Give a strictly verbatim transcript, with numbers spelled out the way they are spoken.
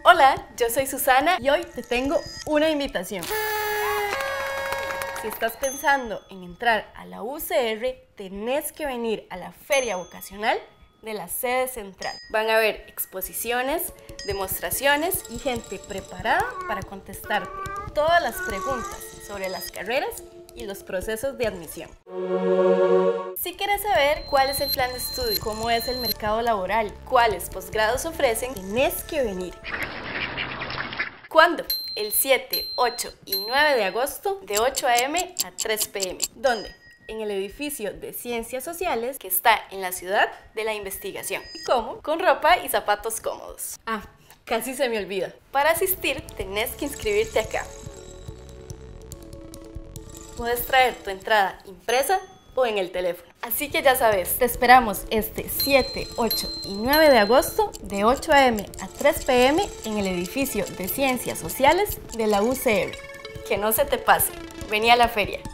Hola, yo soy Susana y hoy te tengo una invitación. Si estás pensando en entrar a la U C R, tenés que venir a la Feria Vocacional de la sede central. Van a haber exposiciones, demostraciones y gente preparada para contestarte todas las preguntas sobre las carreras y los procesos de admisión. Si quieres saber cuál es el plan de estudio, cómo es el mercado laboral, cuáles posgrados ofrecen, tenés que venir. ¿Cuándo? El siete, ocho y nueve de agosto de ocho a eme a tres pe eme. ¿Dónde? En el edificio de Ciencias Sociales que está en la Ciudad de la Investigación. ¿Y cómo? Con ropa y zapatos cómodos. Ah, casi se me olvida. Para asistir tenés que inscribirte acá. Puedes traer tu entrada impresa o en el teléfono. Así que ya sabes, te esperamos este siete, ocho y nueve de agosto de ocho a eme a tres pe eme en el edificio de Ciencias Sociales de la U C R. Que no se te pase, vení a la feria.